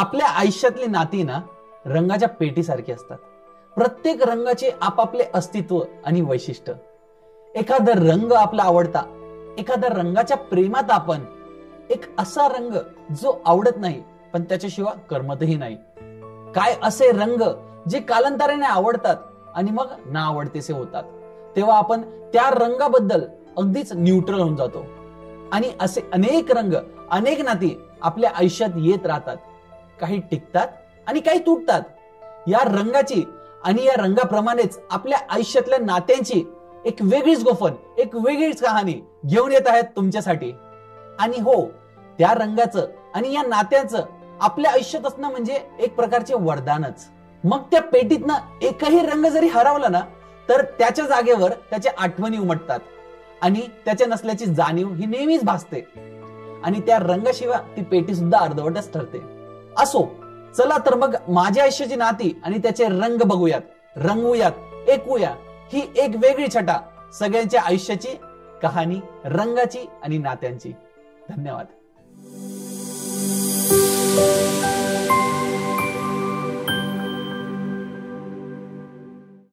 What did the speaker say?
आपल्या आयुष्यातली नाती ना रंगाच्या पेटीसारखी असतात. प्रत्येक रंगाचे आपापले अस्तित्व आणि वैशिष्ट्य. एखादा रंग आपला आवडता, एखाद्या रंगाच्या प्रेमात आपण, एक असा रंग जो आवडत नाही पण त्याच्याशिवाय करमतही नाही. काय असे रंग जे कालांतराने आवडतात आणि मग ना आवडतेसे होतात. तेव्हा आपण त्या रंगाबद्दल अगदीच न्यूट्रल होऊन जातो. आणि असे अनेक रंग, अनेक नाती आपल्या आयुष्यात येत राहतात. काही टिकतात आणि काही तुटतात. या रंगाची आणि या रंगाप्रमाणेच आपल्या आयुष्यातल्या नात्यांची एक वेगळीच गोफन, एक वेगळीच कहाणी घेऊन येत आहेत तुमच्यासाठी. आणि हो, त्या रंगाचं आणि या नात्याचं आपल्या आयुष्यात असणं म्हणजे एक प्रकारचे वरदानच. मग त्या पेटीतनं एकही रंग जरी हरवला ना तर त्याच्या जागेवर त्याच्या आठवणी उमटतात आणि त्याच्या नसल्याची जाणीव ही नेहमीच भासते. आणि त्या रंगाशिवाय ती पेटी सुद्धा अर्धवटच ठरते. असो, चला तर मग माझ्या आयुष्याची नाती आणि त्याचे रंग बघूयात, रंगवूयात, ऐकूया ही एक वेगळी छटा सगळ्यांच्या आयुष्याची कहाणी, रंगाची आणि नात्यांची. धन्यवाद.